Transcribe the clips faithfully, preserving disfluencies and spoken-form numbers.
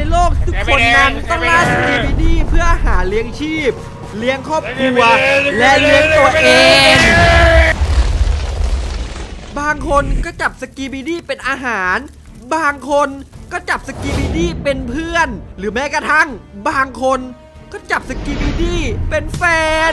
โลกทุกคนนั้นต้องล่าสกีบิดี้เพื่อหาเลี้ยงชีพเลี้ยงครอบครัวและเลี้ยงตัวเองบางคนก็จับสกีบิดี้เป็นอาหารบางคนก็จับสกีบิดี้เป็นเพื่อนหรือแม้กระทั่งบางคนก็จับสกีบิดี้เป็นแฟน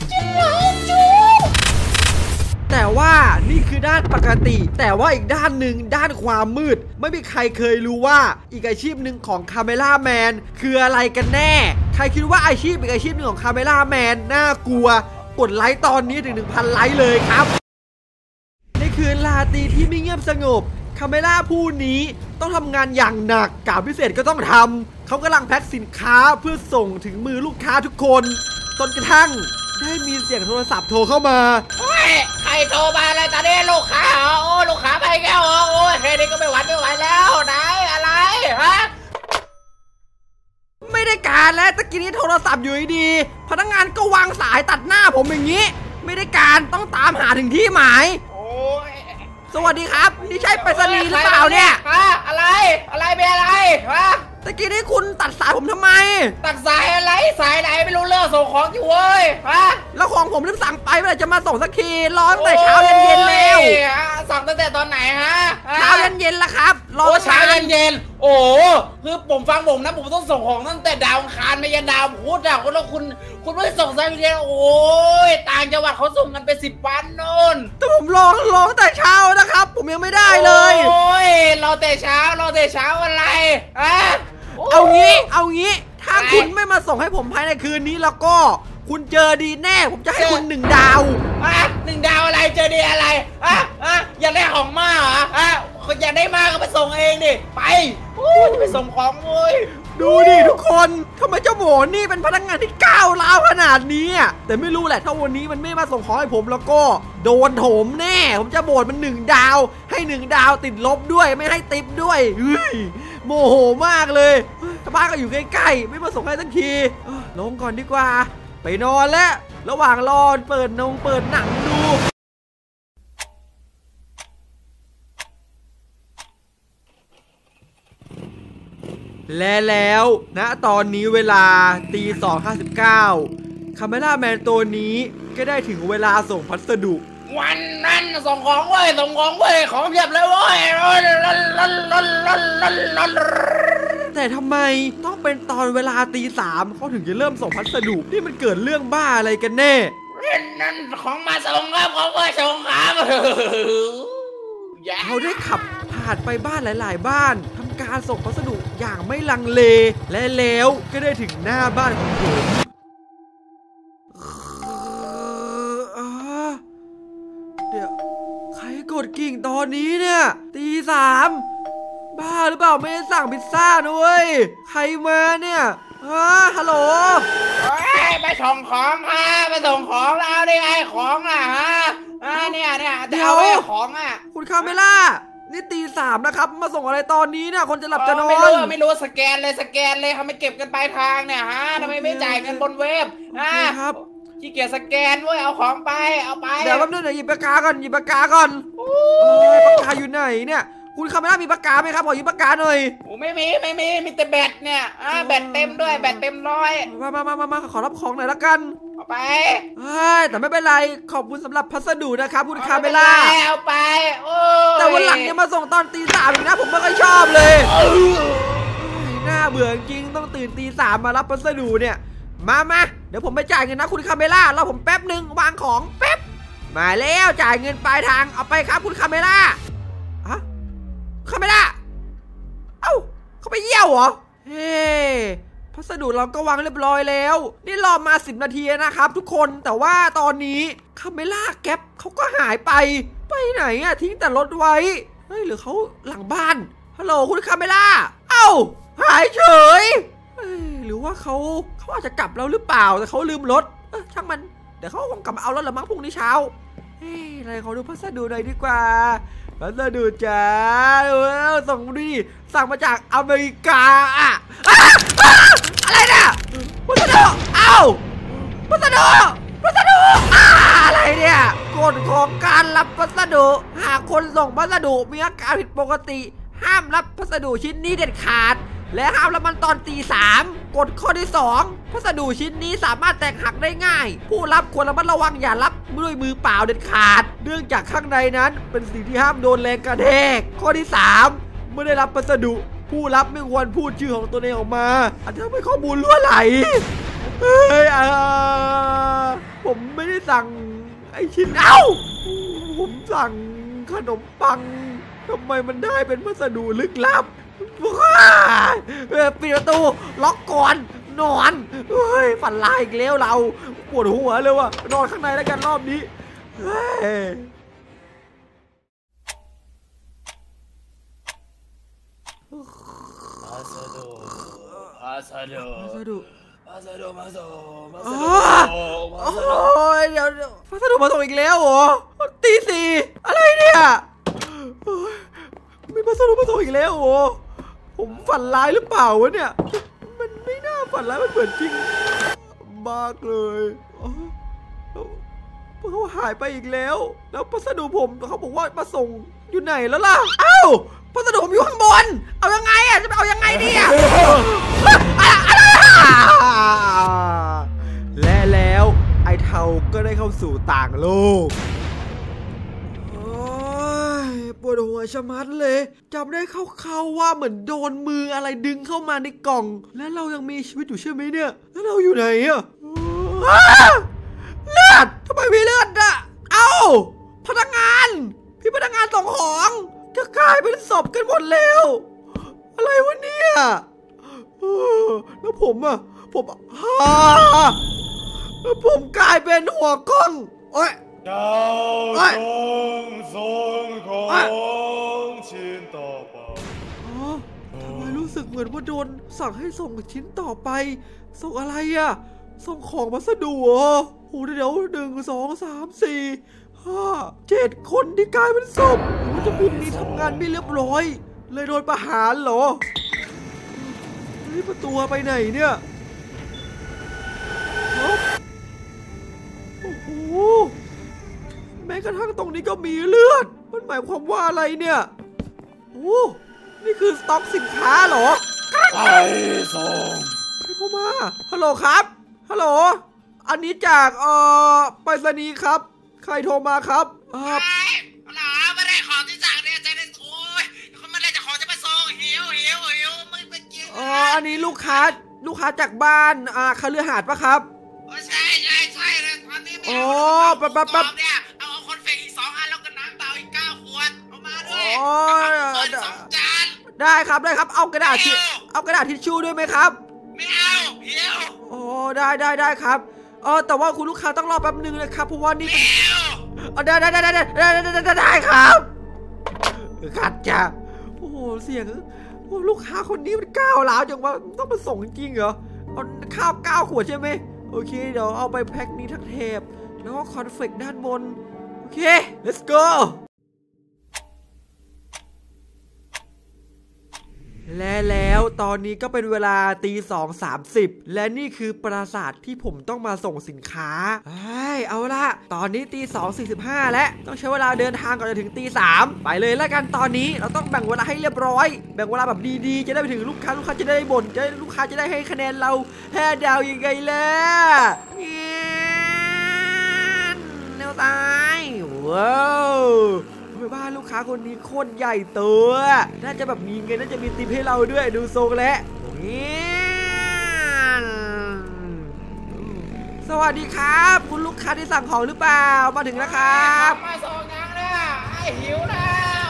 แต่ว่านี่คือด้านปกติแต่ว่าอีกด้านหนึ่งด้านความมืดไม่มีใครเคยรู้ว่าอีกอาชีพหนึ่งของคาเมล่าแมนคืออะไรกันแน่ใครคิดว่าอาชีพอีกอาชีพหนึ่งของคาเมล่าแมนน่ากลัวกดไลค์ตอนนี้ถึง หนึ่งพัน ไลค์เลยครับในคืนราตรีที่ไม่เงียบสงบคาเมล่าผู้นี้ต้องทำงานอย่างหนักกะพิเศษก็ต้องทำเขากำลังแพ็คสินค้าเพื่อส่งถึงมือลูกค้าทุกคนจนกระทั่งได้มีเสียงโทรศัพท์โทรเข้ามาโอ้ยใครโทรมาอะไรตอนนี้ลูกค้าเหรอโอ้ลูกค้าไปแก้วเหรอโอ้ยแค่นี้ก็ไม่หวั่นไม่ไหวแล้วไหนอะไรฮะไม่ได้การแล้วตะกี้นี้โทรศัพท์อยู่ดีพนักงานก็วางสายตัดหน้าผมอย่างนี้ไม่ได้การต้องตามหาถึงที่หมายโอ้ยสวัสดีครับนี่ใช่ไปรษณีย์หรือเปล่าเนี่ยฮะอะไรอะไรเป็นอะไรฮะตะกี้นี้คุณตัดสายผมทำไมตัดสายอะไรสายไหนไม่รู้เรื่องส่งของอยู่เว้ยฮะแล้วของผมที่สั่งไปเมื่อไหร่จะมาส่งสักทีรอตั้งแต่เช้าเย็นๆแล้วสั่งตั้งแต่ตอนไหนฮะเช้าเย็นๆแล้วครับรอเช้าเย็นๆโอ้คือผมฟังผมนะผมต้องส่งของตั้งแต่ดาวอังคารไปยันดาวพุธอะแล้วคุณคุณไม่ส่งสักทีโอ้ยต่างจังหวัดเขาส่งกันไปสิบวันโน่นแต่ผมรอรอตั้งแต่เช้านะครับผมยังไม่ได้เลยโอ้ยรอแต่เช้ารอแต่เช้าอะไรอะเอางี้เอางี้ถ้าคุณไม่มาส่งให้ผมภายในคืนนี้แล้วก็คุณเจอดีแน่ผมจะให้คุณหนึ่งดาวอ่ะหนึ่งดาวอะไรเจอดีอะไรอ่ะอ่ะอยากได้ของมากเหรออ่ะอยากได้มากก็ไปส่งเองดิไปโอ้ยจะไปส่งของเว้ยดูดิทุกคนทำไมเจ้าหมูนี่เป็นพนักงานที่ก้าวร้าวขนาดนี้แต่ไม่รู้แหละถ้าวันนี้มันไม่มาส่งของให้ผมแล้วก็โดนโถมแน่ผมจะโบดมันหนึ่งดาวให้หนึ่งดาวติดลบด้วยไม่ให้ติปด้วยเฮ้ยโมโหมากเลยชาวบ้านก็อยู่ใกล้ๆไม่มาส่งให้สักทีลงก่อนดีกว่าไปนอนแล้วระหว่างรอเปิดนงเปิดหนังดูและแล้วณตอนนี้เวลาตีสองห้าสิบเก้าคาเมล่าแมนตัวนี้ก็ได้ถึงเวลาส่งพัสดุวันนั้นส่งของเว้ยส่งของเว้ยของเพียบเลยเว้ยแต่ทำไมต้องเป็นตอนเวลาตีสามเขาถึงจะเริ่มส่งพัสดุนี่มันเกิดเรื่องบ้าอะไรกันแน่นั่นของมาส่งครับของมาส่งครับเขาได้ขับผ่านไปบ้านหลายๆบ้านทำการส่งพัสดุอย่างไม่ลังเลและแล้วก็ได้ถึงหน้าบ้านของผมเดี๋ยวใครกดกิ่งตอนนี้เนี่ยตีสามบ้าหรือเปล่าไม่ได้สั่งพิซซ่าด้วยใครมาเนี่ยฮะฮัลโหลไปส่งของฮะไปส่งของแล้วได้ไงของอ่ะฮะเนี่ยเนี่ยเดี๋ยวของอ่ะคุณคาเมล่านี่ตีสามนะครับมาส่งอะไรตอนนี้เนี่ยคนจะหลับจะนอนไม่รู้ไม่รู้สแกนเลยสแกนเลยเขาไม่เก็บกันปลายทางเนี่ยฮะทำไมไม่จ่ายเงินบนเว็บนะครับขี้เกียจสแกนด้วยเอาของไปเอาไปเดี๋ยวแป๊บนึงเดี๋ยวหยิบปากกาก่อนหยิบปากกาก่อนปากกาอยู่ไหนเนี่ยคุณคาเมล่ามีปากกาไหมครับขอหยิบปากกาหน่อยโอ้ไม่มีไม่มีมีแต่แบตเนี่ยอ่าแบตเต็มด้วยแบตเต็มร้อยมามามามาขอรับของหน่อยละกันเอาไปแต่ไม่เป็นไรขอบคุณสำหรับพัสดุนะครับคุณคาเมล่าเอาไปโอ้แต่วันหลังยังมาส่งตอนตีสามอีกนะผมไม่ค่อยชอบเลยน่าเบื่อจริงต้องตื่นตีสามมารับพัสดุเนี่ยมามาเดี๋ยวผมไปจ่ายเงินนะคุณคาเมล่ารอผมแป๊บหนึ่งวางของแป๊บมาแล้วจ่ายเงินปลายทางเอาไปครับคุณคาเมล่าฮะคาเมล่าเอ้าเขาไปเยี่ยวเหรอเฮ้พัสดุเราก็วางเรียบร้อยแล้วนี่รอมาสิบนาทีนะครับทุกคนแต่ว่าตอนนี้คาเมล่าแก๊ปเขาก็หายไปไปไหนอะทิ้งแต่รถไว้เฮ้ยหรือเขาหลังบ้านฮัลโหลคุณคาเมล่าเอ้าหายเฉยหรือว่าเขาเขาอาจจะกลับแล้วหรือเปล่าแต่เขาลืมรถเออช่างมันเดี๋ยวเขาคงกลับมาเอารถละมั้งพรุ่งนี้เช้าเฮ้ยอะไรเขาดูพัสดุหน่อยดีกว่าพัสดุจ้าเออส่งดิสั่งมาจากอเมริกาอะอะไรเนี่ยพัสดุเอ้าพัสดุพัสดุอะไรเนี่ยกฎของการรับพัสดุหากคนส่งพัสดุมีอาการผิดปกติห้ามรับพัสดุชิ้นนี้เด็ดขาดและห้ามรับมันตอนตีสามกฎข้อที่สองพัสดุชิ้นนี้สามารถแตกหักได้ง่ายผู้รับควรระมัดระวังอย่ารับด้วยมือเปล่าเด็ดขาดเนื่องจากข้างในนั้นเป็นสิ่งที่ห้ามโดนแรงกระแทกข้อที่สามเมื่อได้รับพัสดุผู้รับไม่ควรพูดชื่อของตัวเองออกมาอาจจะทำให้ข้อมูลรั่วไหลเฮ้ยอ่าผมไม่ได้สั่งไอชิ้นเอ้าผมสั่งขนมปังทำไมมันได้เป็นพัสดุลึกลับปิดประตูล็อกก่อนนอนเฮ้ยฝันร้ายอีกแล้วเราปวดหัวเลยว่ะนอนข้างในแล้วกันรอบนี้เฮ้ยพัสดุพัสดุพัสดุพัสดุมาส่งพัสโดุพัสดุอ้ยเดี๋ยวพัสดุมาส่งอีกแล้วเหรอตีสี่อะไรเนี่ยมีพัสดุมาส่งอีกแล้วเหรอผมฝันร้ายหรือเปล่าวะเนี่ยมันไม่น่าฝันร้ายมันเหมือนจริงมากเลยเขาหายไปอีกแล้วแล้วพัสดุผมเขาบอกว่ามาส่งอยู่ไหนแล้วล่ะเอ้าพัสดุผมอยู่ข้างบนเอายังไงอ่ะจะเอายังไงดีอ่ะและแล้วไอเทาก็ได้เข้าสู่ต่างโลกปวดหัวชะมัดเลยจำได้คร่าวๆว่าเหมือนโดนมืออะไรดึงเข้ามาในกล่องแล้วเรายังมีชีวิตอยู่ใช่ไหมเนี่ยแล้วเราอยู่ไหนอะเลือดทำไมมีเลือดอะเอ้าพนักงานพี่พนักงานส่งของจะกลายเป็นศพกันหมดแล้วอะไรวะเนี่ยแล้วผมอะผมผมกลายเป็นหัวกล้องโอ๊ยเจ้าจงส่งของชิ้นต่อไปทำไมรู้สึกเหมือนว่าโดนสั่งให้ส่งชิ้นต่อไปส่งอะไรอะส่งของพัสดุเหรอโอ้เดี๋ยวหนึ่งสองสามสี่ห้าเจ็ดคนที่กลายเป็นศพหรือว่าจะพวกนี้ทำงานไม่เรียบร้อยเลยโดนประหารเหรอนี่ประตูไปไหนเนี่ยโอ้โหแม้กระทั่งตรงนี้ก็มีเลือดมันหมายความว่าอะไรเนี่ยโอ้นี่คือสต็อกสินค้าเหรอไปส่งใครเข้ามาฮัลโหลครับฮัลโหลอันนี้จากเอ่อไปรษณีย์ครับใครโทรมาครับเออฮัลโหลไม่ได้ของที่สั่งเนี่ยใจเย็นโอ้ยเขาไม่ได้จะของจะมาส่งหิวหิวหิวไม่ไปกินอ๋ออันนี้ลูกค้าลูกค้าจากบ้านอ่าคฤหาสน์ปะครับใช่ใช่ใช่เลยตอนนี้มีอ๋อปั๊บปั๊บปั๊บเนี่ยเอาคอนเฟกอีกสองอันแล้วก็น้ำเปล่าอีกเก้าขวดเอามาด้วยอ๋อสองจานได้ครับได้ครับเอากระดาษทิเอากระดาษทิชชู่ด้วยไหมครับไม่เอาหิวอ๋อได้ได้ได้ครับเออแต่ว่าคุณลูกค้าต้องรอแป๊บนึงนะครับเพราะว่านี่เป็นอ๋อได้ได้ได้ได้ได้ได้ได้ครับขัดจ้ะโอ้โหเสียงโอ้ลูกค้าคนนี้มันก้าวร้าวจังว่าต้องมาส่งจริงเหรอเอาข้าวเก้าขวดใช่ไหมโอเคเดี๋ยวเอาไปแพ็คนี้ทั้งเทปแล้วก็คอนเฟกด้านบนโอเค let's go และแล้วตอนนี้ก็เป็นเวลาตีสองสามสิบและนี่คือปราสาทที่ผมต้องมาส่งสินค้าเฮ้ยเอาละตอนนี้ตีสองสี่สิบห้าแล้วต้องใช้เวลาเดินทางก่อนจะถึงตีสามไปเลยแล้วกันตอนนี้เราต้องแบ่งเวลาให้เรียบร้อยแบ่งเวลาแบบดีๆจะได้ไปถึงลูกค้าลูกค้าจะได้บ่นจะลูกค้าจะได้ให้คะแนนเราแห้ดาวยังไงล่ะแนวซ้ายว้าวบ้านลูกค้าคนนี้โคตรใหญ่ตัวน่าจะแบบมีเงินน่าจะมีติปให้เราด้วยดูทรงแล้วสวัสดีครับคุณลูกค้าที่สั่งของหรือเปล่ามาถึงแล้วครับมาส่งยังแล้วไอ้หิวแล้ว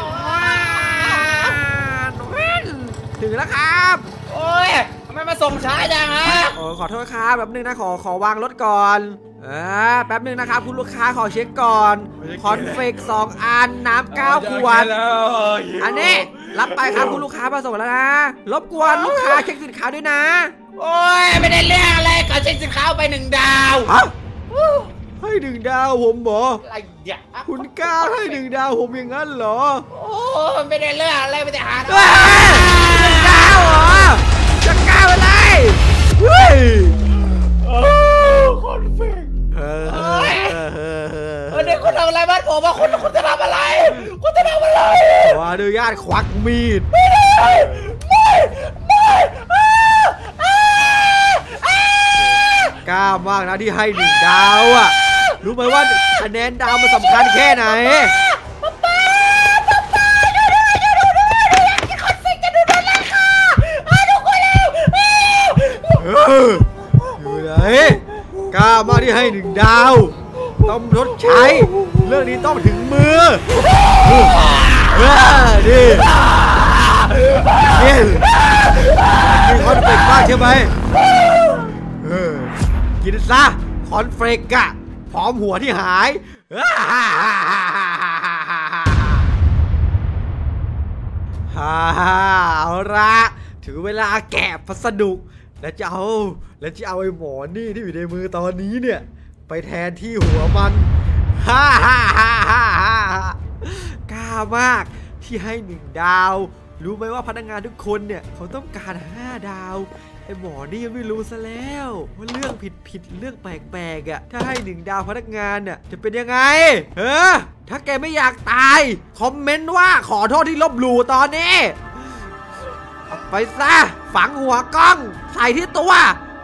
ถึงแล้วครับโอ้ยทำไมมาส่งช้าจังฮะโอ้ขอโทษครับแป๊บนึงนะขอขอวางรถก่อนเออแป๊บนึงนะครับคุณลูกค้าขอเช็คก่อนคอนเฟกสองอันน้ำเก้าขวดอันนี้รับไปครับคุณลูกค้ามาส่งแล้วนะรบกวนลูกค้าเช็คสินค้าด้วยนะโอ้ยไม่ได้เรื่องอะไรขอเช็คสินค้าไปหนึ่งดาวให้หนึ่งดาวผมเหรออะไรอย่างคุณกล้าให้หนึ่งดาวผมอย่างนั้นเหรอโอ้ไม่ได้เรื่องอะไรไม่ได้หาหนึ่งดาวเหรอจะกล้าอะไรเฮ้ยคอนเฟกเออเออเด็กคุณทำอะไรบ้านผมว่าคุณคุณจะทำอะไรคุณจะทำอะไรว่าอนุญาตควักมีดไม่ได้ไม่ไม่ามากนะที่ให้หนึ่งดาวอ่ะรู้ไหมว่าคะแนนดาวมันสำคัญแค่ไหนอยู่ไหนกล้ามากที่ให้หนึ่งดาวต้องลดใช้เรื่องนี้ต้องถึงมือดินี่มีคอนเฟลกมากใช่ไหมกินซะคอนเฟลกอะพร้อมหัวที่หายเอาละถึงเวลาแกะพัสดุและจะเอาและจะเอาไอ้หมอนี่ที่อยู่ในมือตอนนี้เนี่ยไปแทนที่หัวมันฮ่าฮ่าฮ่าฮ่าฮ่ากล้ามากที่ให้หนึ่งดาวรู้ไหมว่าพนักงานทุกคนเนี่ยเขาต้องการห้าดาวไอ้หมอนี่ยังไม่รู้ซะแล้วว่าเรื่องผิดผิดเรื่องแปลกๆอ่ะถ้าให้หนึ่งดาวพนักงานเนี่ยจะเป็นยังไงเออถ้าแกไม่อยากตายคอมเมนต์ว่าขอโทษที่ลบหลู่ตอนนี้ไปซะฝังหัวกล้องใส่ที่ตัว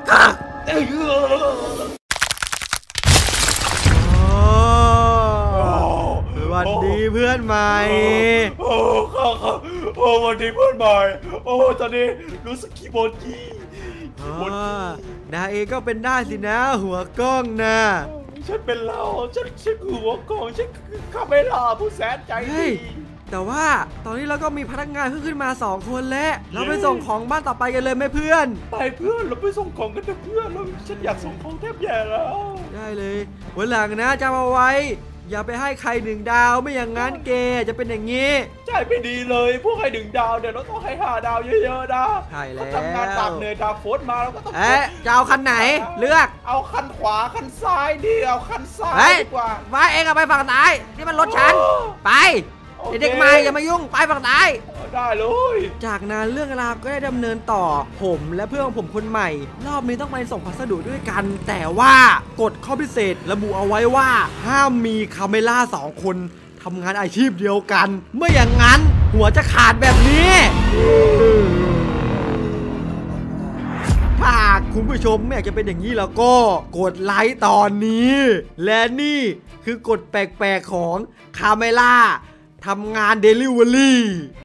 สวัสดีเพื่อนใหม่โอ้ครับครับโอ้วันนี้เพื่อนใหม่โอ้ตอนนี้รู้สึกขี้โมจี้นายเองก็เป็นได้สินะหัวกล้องนะฉันเป็นเราฉันฉันคือหัวกล้องฉันคือคาเมล่าผู้แสนใจดีแต่ว่าตอนนี้เราก็มีพนักงานเพิ่งขึ้นมาสองคนแล้วเราไปส่งของบ้านต่อไปกันเลยไหมเพื่อนไปเพื่อนเราไปส่งของกันเถอะเพื่อนเราฉันอยากส่งของแทบแย่แล้วได้เลยวันหลังนะจำเอาไว้อย่าไปให้ใครหนึ่งดาวไม่อย่างนั้นเกจะเป็นอย่างนี้ใจไม่ดีเลยพวกให้หนึ่งดาวเดี๋ยวเราต้องให้ห้าดาวเยอะๆนะใช่แล้วทำงานตากเหนื่อยตากฝนมาเราก็ต้องเอ๊ะจะเอาคันไหนเลือกเอาคันขวาคันซ้ายดิเอาคันซ้ายดีกว่าว่าเองเอาไปฝั่งซ้ายนี่มันรถฉันไปเด็กใหม่อย่ามายุ่งไปฝั่งซ้ายได้เลยจากนั้นเรื่องราวก็ได้ดำเนินต่อผมและเพื่อนของผมคนใหม่รอบนี้ต้องไปส่งพัสดุด้วยกันแต่ว่ากฎข้อพิเศษระบุเอาไว้ว่าห้ามมีคาเมล่าสองคนทำงานอาชีพเดียวกันไม่อย่างนั้นหัวจะขาดแบบนี้ถ้าคุณผู้ชมไม่อยากจะเป็นอย่างนี้แล้วก็กดไลค์ตอนนี้และนี่คือกฎแปลกๆของคาเมล่าทำงานเดลิเวอรี่